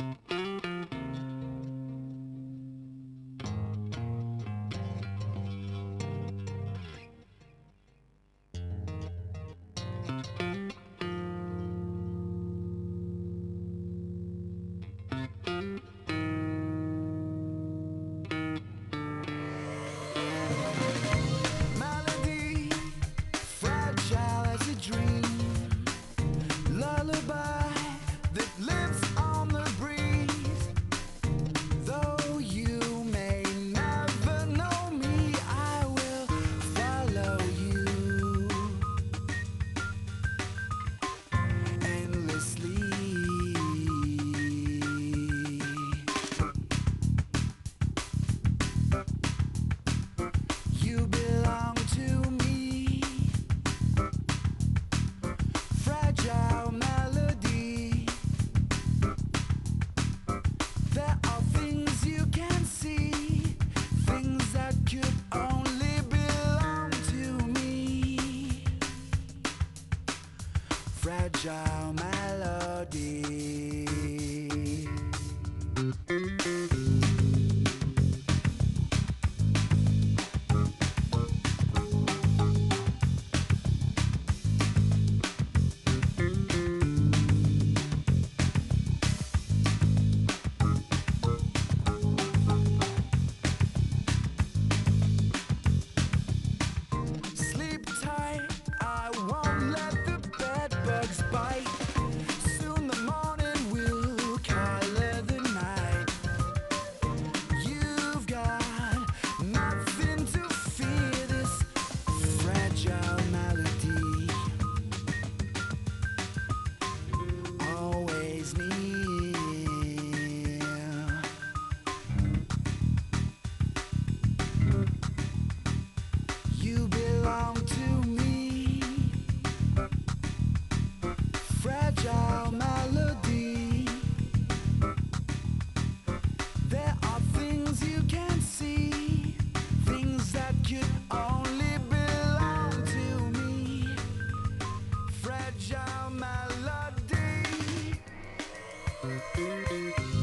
Melody, fragile as a dream, lullaby that lives on the breeze. Though you may never know me, I will follow you endlessly. You belong to me, fragile melody. There are things you can see, things that could only belong to me, fragile melody. Sleep tight, I won't let the bed bugs bite. Soon the morning will color the night. You've got nothing to fear, this fragile melody. Always near. You belong to me, fragile melody. There are things you can see, things that could only belong to me, fragile melody.